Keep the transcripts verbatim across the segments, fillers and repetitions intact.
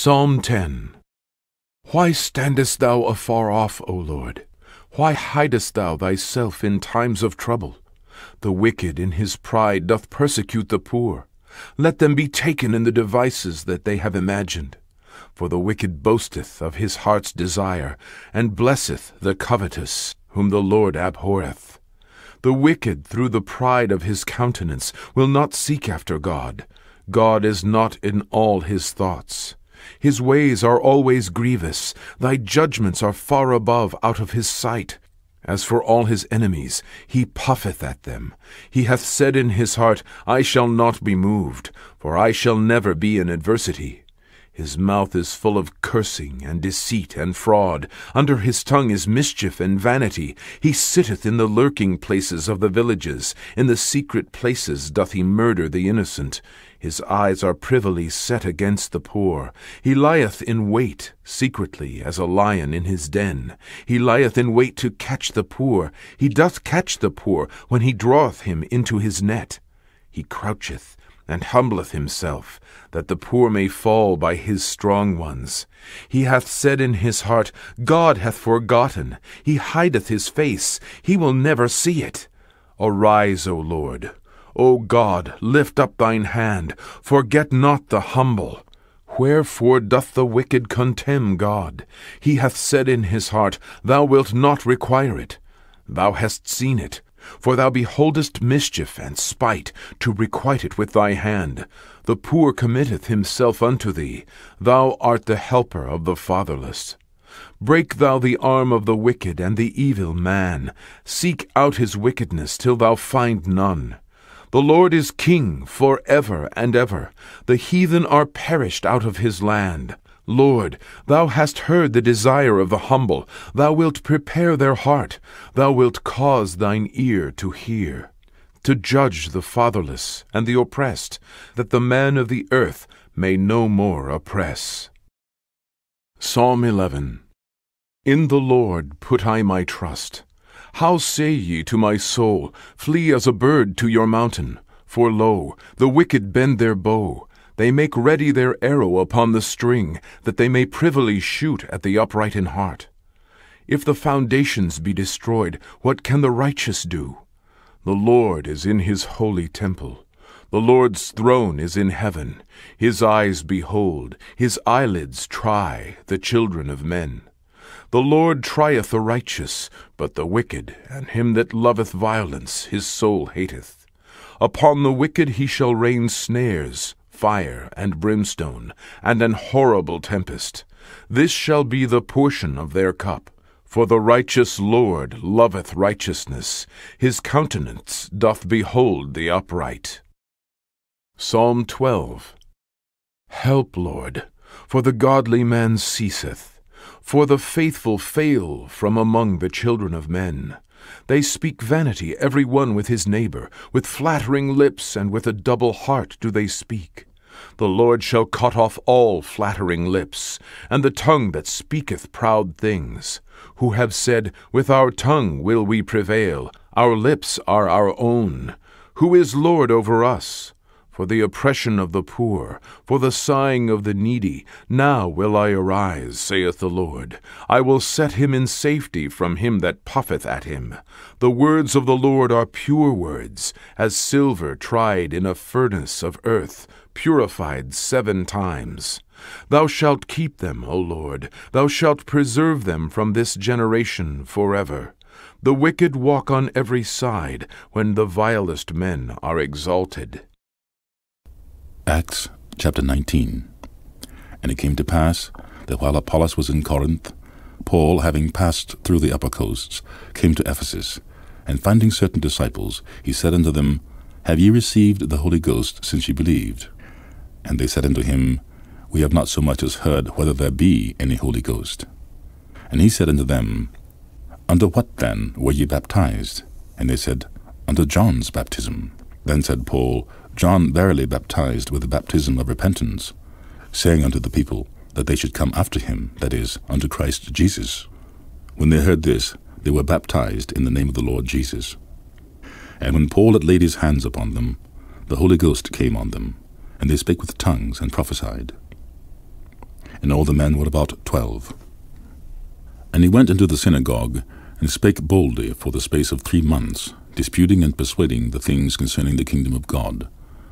Psalm ten. Why standest thou afar off, O Lord? Why hidest thou thyself in times of trouble? The wicked in his pride doth persecute the poor. Let them be taken in the devices that they have imagined. For the wicked boasteth of his heart's desire, and blesseth the covetous, whom the Lord abhorreth. The wicked through the pride of his countenance will not seek after God. God is not in all his thoughts. His ways are always grievous. Thy judgments are far above out of his sight. As for all his enemies, he puffeth at them. He hath said in his heart, I shall not be moved, for I shall never be in adversity. His mouth is full of cursing and deceit and fraud. Under his tongue is mischief and vanity. He sitteth in the lurking places of the villages. In the secret places doth he murder the innocent. His eyes are privily set against the poor. He lieth in wait secretly as a lion in his den. He lieth in wait to catch the poor. He doth catch the poor when he draweth him into his net. He croucheth and humbleth himself, that the poor may fall by his strong ones. He hath said in his heart, God hath forgotten. He hideth his face. He will never see it. Arise, O Lord. O God, lift up thine hand. Forget not the humble. Wherefore doth the wicked contemn God? He hath said in his heart, Thou wilt not require it. Thou hast seen it. For thou beholdest mischief and spite, to requite it with thy hand. The poor committeth himself unto thee. Thou art the helper of the fatherless. Break thou the arm of the wicked and the evil man. Seek out his wickedness till thou find none. The Lord is king for ever and ever. The heathen are perished out of his land. Lord, thou hast heard the desire of the humble. Thou wilt prepare their heart. Thou wilt cause thine ear to hear, to judge the fatherless and the oppressed, that the man of the earth may no more oppress. Psalm eleven. In the Lord put I my trust. How say ye to my soul, Flee as a bird to your mountain? For lo, the wicked bend their bow. They make ready their arrow upon the string, that they may privily shoot at the upright in heart. If the foundations be destroyed, what can the righteous do? The Lord is in his holy temple. The Lord's throne is in heaven. His eyes behold, his eyelids try the children of men. The Lord trieth the righteous, but the wicked, and him that loveth violence, his soul hateth. Upon the wicked he shall rain snares, fire and brimstone, and an horrible tempest. This shall be the portion of their cup. For the righteous Lord loveth righteousness. His countenance doth behold the upright. Psalm twelve. Help, Lord, for the godly man ceaseth. For the faithful fail from among the children of men. They speak vanity, every one with his neighbor. With flattering lips and with a double heart do they speak. The Lord shall cut off all flattering lips, and the tongue that speaketh proud things. Who have said, With our tongue will we prevail, our lips are our own. Who is Lord over us? For the oppression of the poor, for the sighing of the needy, now will I arise, saith the Lord. I will set him in safety from him that puffeth at him. The words of the Lord are pure words, as silver tried in a furnace of earth, purified seven times. Thou shalt keep them, O Lord, thou shalt preserve them from this generation forever. The wicked walk on every side, when the vilest men are exalted. Acts chapter nineteen. And it came to pass that while Apollos was in Corinth, Paul, having passed through the upper coasts, came to Ephesus, and finding certain disciples, he said unto them, Have ye received the Holy Ghost since ye believed? And they said unto him, We have not so much as heard whether there be any Holy Ghost. And he said unto them, Under what then were ye baptized? And they said, Under John's baptism. Then said Paul, John verily baptized with the baptism of repentance, saying unto the people that they should come after him, that is, unto Christ Jesus. When they heard this, they were baptized in the name of the Lord Jesus. And when Paul had laid his hands upon them, the Holy Ghost came on them, and they spake with tongues and prophesied. and all the men were about twelve. And he went into the synagogue, and spake boldly for the space of three months, disputing and persuading the things concerning the kingdom of God.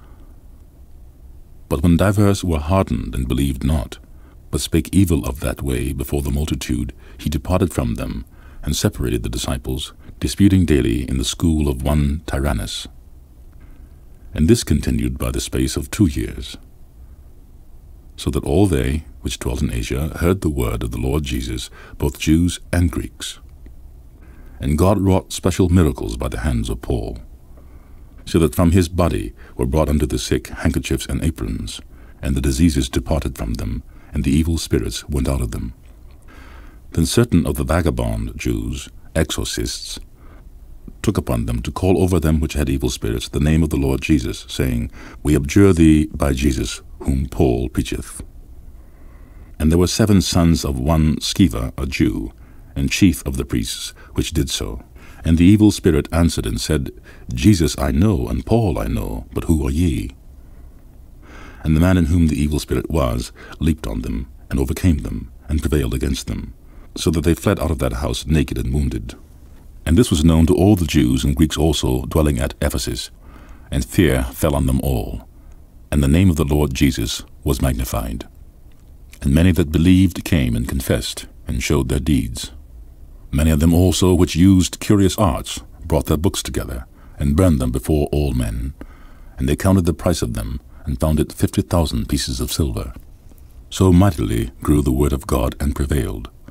But when divers were hardened and believed not, but spake evil of that way before the multitude, he departed from them, and separated the disciples, disputing daily in the school of one Tyrannus. And this continued by the space of two years. So that all they which dwelt in Asia heard the word of the Lord Jesus, both Jews and Greeks. And God wrought special miracles by the hands of Paul, so that from his body were brought unto the sick handkerchiefs and aprons, and the diseases departed from them, and the evil spirits went out of them. Then certain of the vagabond Jews, exorcists, took upon them to call over them which had evil spirits the name of the Lord Jesus, saying, We abjure thee by Jesus, whom Paul preacheth. And there were seven sons of one Sceva, a Jew, and chief of the priests, which did so. And the evil spirit answered and said, Jesus I know, and Paul I know, but who are ye? And the man in whom the evil spirit was leaped on them, and overcame them, and prevailed against them, so that they fled out of that house naked and wounded. And this was known to all the Jews and Greeks also dwelling at Ephesus, and fear fell on them all. And the name of the Lord Jesus was magnified. And many that believed came and confessed, and showed their deeds. Many of them also which used curious arts brought their books together, and burned them before all men. And they counted the price of them, and found it fifty thousand pieces of silver. So mightily grew the word of God and prevailed.